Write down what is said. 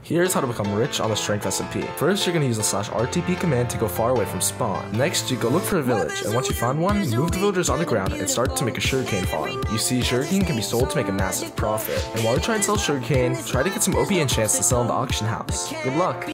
Here's how to become rich on the strength SMP. First, you're going to use the /RTP command to go far away from spawn. Next, you go look for a village, and once you find one, move the villagers on the ground and start to make a sugarcane farm. You see, sugarcane can be sold to make a massive profit. And while you try and sell sugarcane, try to get some OP enchants to sell in the auction house. Good luck!